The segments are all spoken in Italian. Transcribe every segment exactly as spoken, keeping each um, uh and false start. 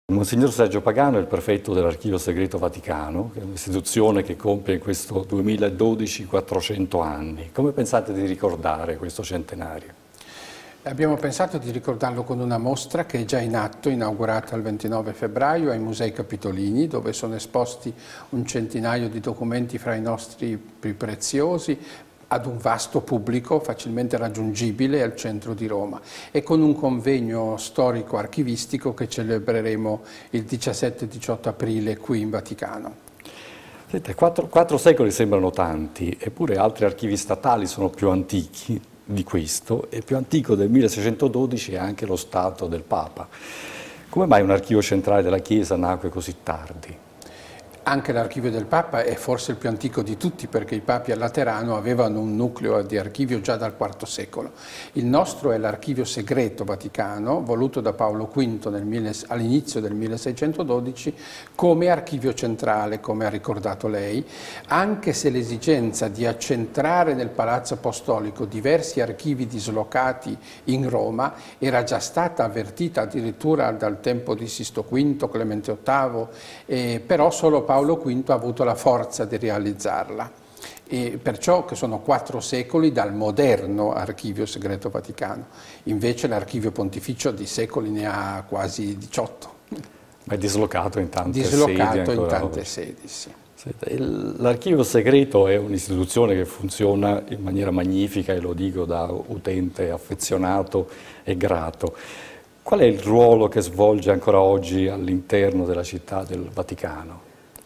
Monsignor Sergio Pagano è il prefetto dell'Archivio Segreto Vaticano, che è un'istituzione che compie in questo duemiladodici quattrocento anni. Come pensate di ricordare questo centenario? Abbiamo pensato di ricordarlo con una mostra che è già in atto, inaugurata il ventinove febbraio ai Musei Capitolini, dove sono esposti un centinaio di documenti fra i nostri più preziosi, ad un vasto pubblico facilmente raggiungibile al centro di Roma, e con un convegno storico archivistico che celebreremo il diciassette e diciotto aprile qui in Vaticano. Senta, quattro, quattro secoli sembrano tanti, eppure altri archivi statali sono più antichi di questo, e più antico del milleseicentododici è anche lo Stato del Papa. Come mai un archivio centrale della Chiesa nacque così tardi? Anche l'archivio del Papa è forse il più antico di tutti, perché i papi a Laterano avevano un nucleo di archivio già dal quarto secolo. Il nostro è l'archivio segreto vaticano, voluto da Paolo quinto all'inizio del milleseicentododici come archivio centrale, come ha ricordato lei, anche se l'esigenza di accentrare nel Palazzo Apostolico diversi archivi dislocati in Roma era già stata avvertita addirittura dal tempo di Sisto quinto, Clemente ottavo, eh, però solo Paolo Paolo quinto ha avuto la forza di realizzarla, e perciò che sono quattro secoli dal moderno archivio segreto vaticano. Invece l'archivio pontificio di secoli ne ha quasi diciotto. Ma è dislocato in tante dislocato sedi. in tante oggi. sedi, sì. L'archivio segreto è un'istituzione che funziona in maniera magnifica, e lo dico da utente affezionato e grato. Qual è il ruolo che svolge ancora oggi all'interno della città del Vaticano?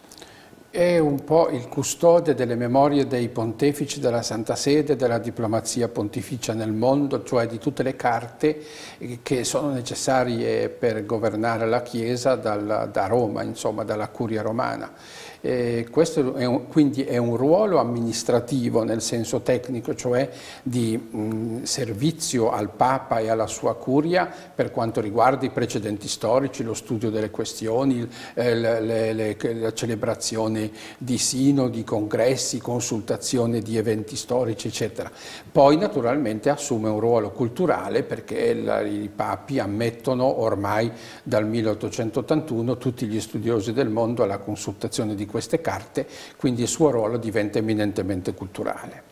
È un po' il custode delle memorie dei pontefici della Santa Sede, della diplomazia pontificia nel mondo, cioè di tutte le carte che sono necessarie per governare la Chiesa dal, da Roma, insomma dalla Curia Romana. Eh, questo è un, quindi è un ruolo amministrativo nel senso tecnico, cioè di mh, servizio al Papa e alla sua Curia per quanto riguarda i precedenti storici, lo studio delle questioni, eh, le, le, le, la celebrazione di sinodi, congressi, consultazione di eventi storici, eccetera. Poi naturalmente assume un ruolo culturale, perché la, i papi ammettono ormai dal milleottocentottantuno tutti gli studiosi del mondo alla consultazione di queste carte, quindi il suo ruolo diventa eminentemente culturale.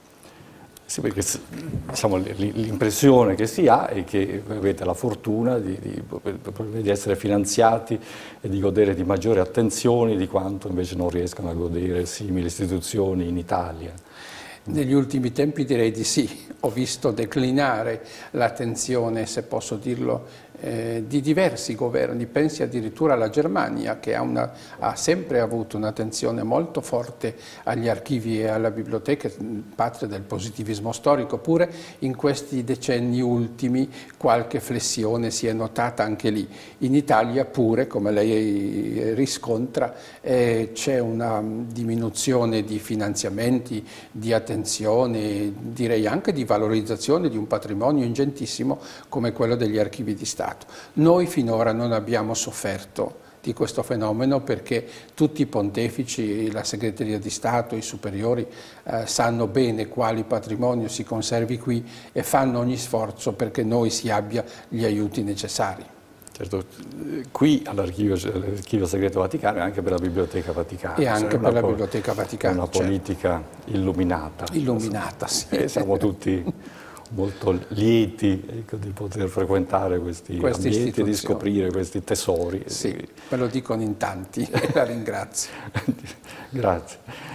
Sì, perché diciamo, l'impressione che si ha è che avete la fortuna di, di, di essere finanziati e di godere di maggiori attenzioni di quanto invece non riescano a godere simili istituzioni in Italia. Negli ultimi tempi direi di sì. Ho visto declinare l'attenzione, se posso dirlo, eh, di diversi governi. Pensi addirittura alla Germania, che ha, una, ha sempre avuto un'attenzione molto forte agli archivi e alla biblioteca, patria del positivismo storico. Pure in questi decenni ultimi qualche flessione si è notata anche lì. In Italia pure, come lei riscontra, eh, c'è una diminuzione di finanziamenti, di attenzione, direi anche di valorizzazione di un patrimonio ingentissimo come quello degli archivi di Stato. Noi finora non abbiamo sofferto di questo fenomeno, perché tutti i pontefici, la segreteria di Stato, i superiori eh, sanno bene quali patrimonio si conservi qui e fanno ogni sforzo perché noi si abbia gli aiuti necessari. Certo, qui all'Archivio Segreto Vaticano e anche per la Biblioteca Vaticana. E anche per la Biblioteca Vaticana. Una politica certo. illuminata. Illuminata, sì. E siamo tutti molto lieti, ecco, di poter frequentare questi Queste ambienti e di scoprire questi tesori. Sì, me lo dicono in tanti, la ringrazio. Grazie.